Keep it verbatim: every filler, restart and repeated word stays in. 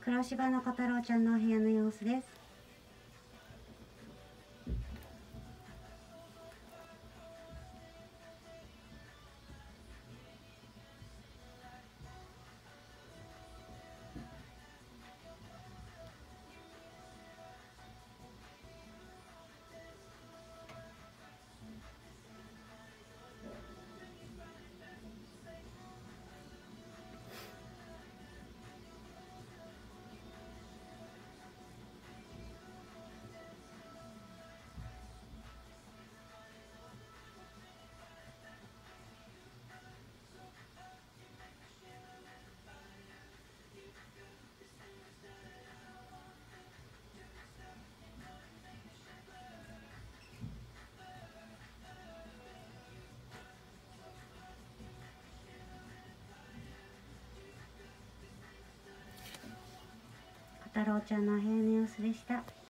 黒柴の小太郎ちゃんのお部屋の様子です。小太郎ちゃんのお部屋の様子でした。